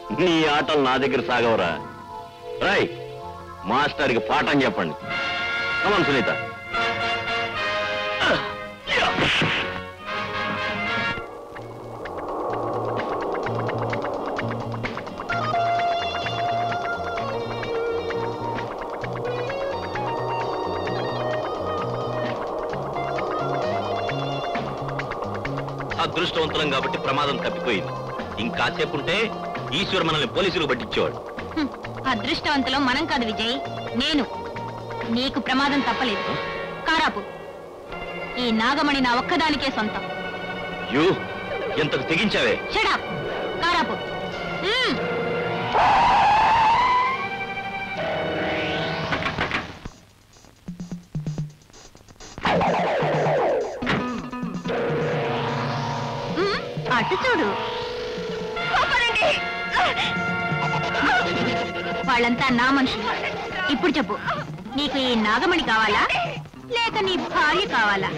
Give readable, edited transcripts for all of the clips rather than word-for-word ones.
నీ ఆటలు నా దగ్గర సాగవరా. రై మాస్టర్కి పాఠం చెప్పండి. కమన్ సునీత. అదృష్టవంతులం కాబట్టి ప్రమాదం తప్పిపోయింది. ఇంకాసేపు ఉంటే ఈశ్వర్ మనల్ని పోలీసులు పట్టించేవాడు. అదృష్టవంతులం మనం కాదు విజయ్, నేను. నీకు ప్రమాదం తప్పలేదు. కారాపు. ఈ నాగమణి నా ఒక్కదానికే సొంతం. ఎంతకు తెగించావే. Shut up. కారాపు. అటు చూడు. వాళ్ళంతా నా మనుషులు. ఇప్పుడు చెప్పు, నీకు ఈ నాగమణి కావాలా లేక నీ భార్య కావాలా?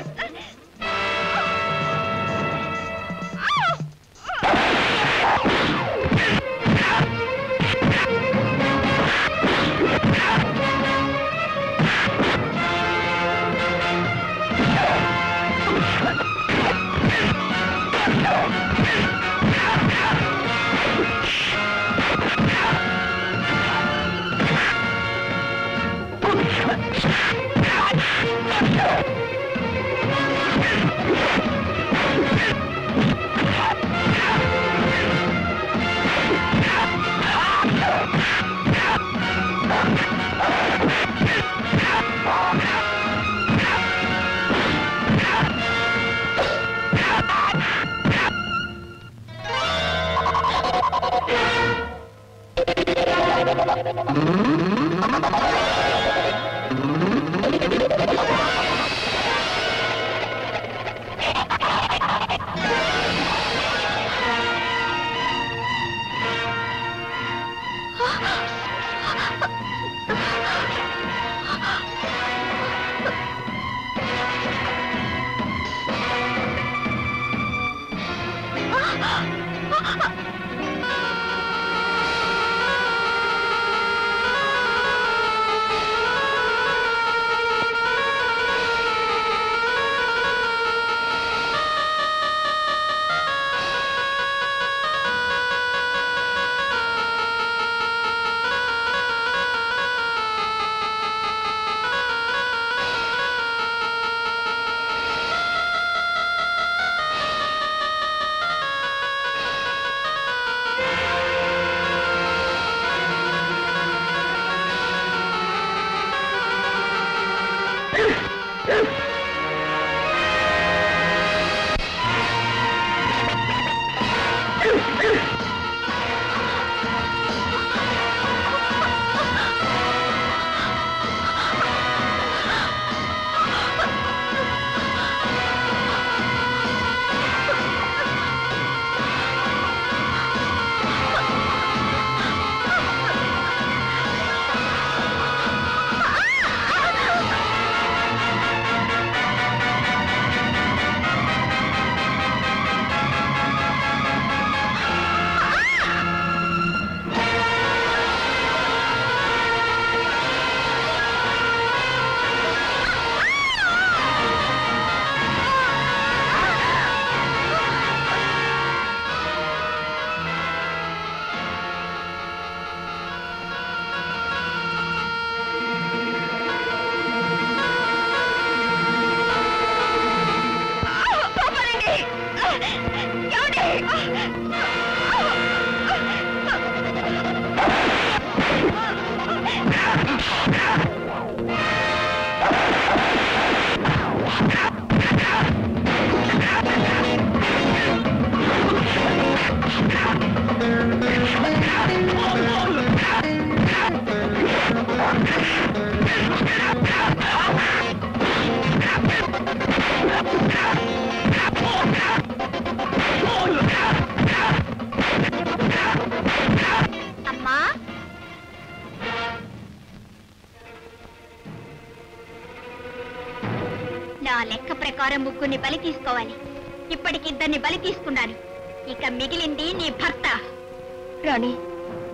లెక్క ప్రకారం ముగ్గురిని బలి తీసుకోవాలి. ఇప్పటికి 2 బలి తీసుకున్నాను. ఇక మిగిలింది నీ భర్త. రాణి,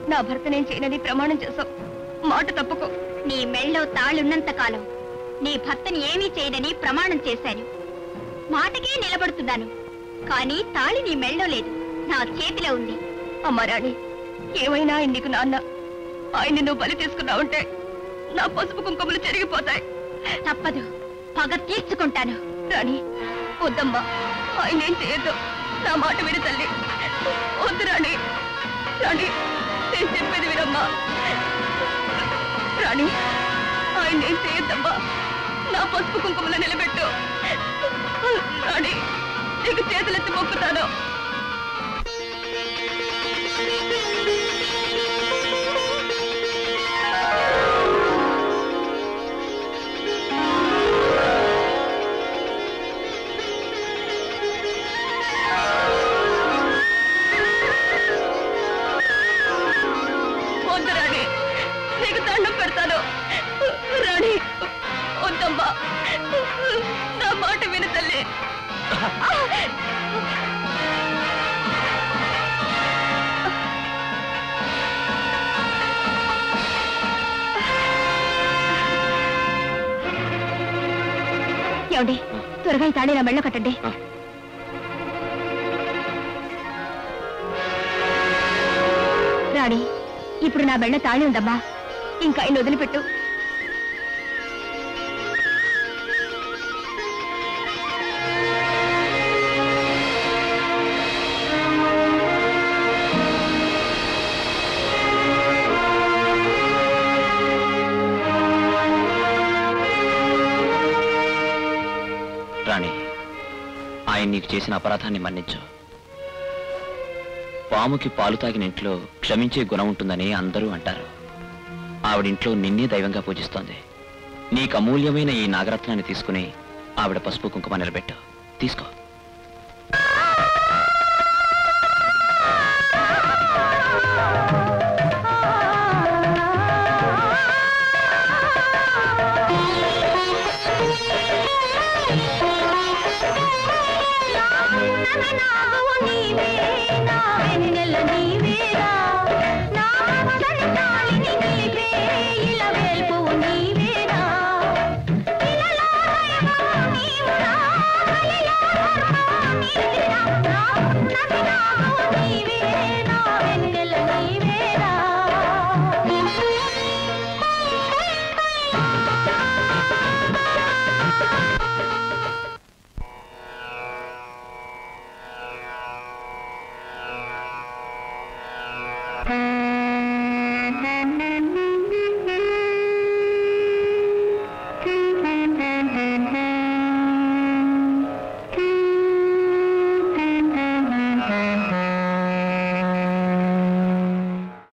నా భర్త నేను చేయనని ప్రమాణం చేశావు. మాట తప్పుకో. నీ మెళ్ళో తాళున్నంత కాలం నీ భర్తని ఏమీ చేయనని ప్రమాణం చేశాను. మాటకే నిలబడుతున్నాను. కానీ తాళి నీ మెళ్ళో లేదు, నా చేతిలో ఉంది. అమ్మ రాణి, ఏమైనా ఆయన నీకు నాన్న. ఆయన్ని నువ్వు బలి తీసుకున్నావుంటే నా పసుపు కుంకుమలు చెరిగిపోతాయి. తప్పదు, పగ తీర్చుకుంటాను. రాణి వద్దమ్మా, ఆయన ఏం చేయొద్దు. నా మాట విని తల్లి. వద్దు రాణి. రాణి, నేను చెప్పేది వినమ్మా. రాణి, ఆయన ఏం చేయొద్దమ్మా. నా పసుపు కుంకుమలు నిలబెట్టు. రాణి, నీకు చేతులెత్తి మొక్కుతాను. వద్దు రాణి, నీకు దండం పెడతాను. రాణి వద్దమ్మా, నా మాట విను తల్లి. ఏమండి, త్వరగా ఈ తాళి నా మెళ్ళో కట్టండి. రాణి, ఇప్పుడు నా మెళ్ళ తాళి ఉందమ్మా. ఇంకా ఆయన వదిలిపెట్టు. రాణి, ఆయన నీకు చేసిన అపరాధాన్ని మన్నించు. పాముకి పాలు తాగిన ఇంట్లో క్షమించే గుణం ఉంటుందని అందరూ అంటారు. ఆవిడింట్లో నిన్నే దైవంగా పూజిస్తోంది. నీకు అమూల్యమైన ఈ నాగరత్నాన్ని తీసుకుని ఆవిడ పసుపు కుంకుమ నిలబెట్టు. తీసుకో.